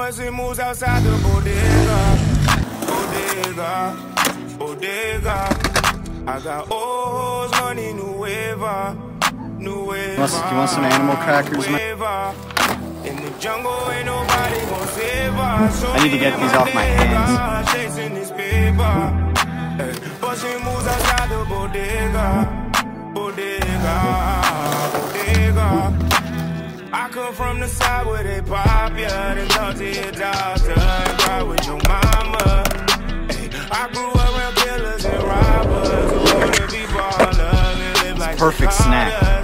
busting moves outside the bodega. Bodega, bodega. I got old money, nueva. You want some animal crackers, man? In the jungle, ain't nobody gonna save us. I need to get these off my hands. Chasing this paper. Busting moves outside the bodega. Bodega, bodega. I come from the side where they pop ya, then talk to your doctor and cry with your mama. I grew up around killers and robbers who wanna be ballers and live like perfect snack.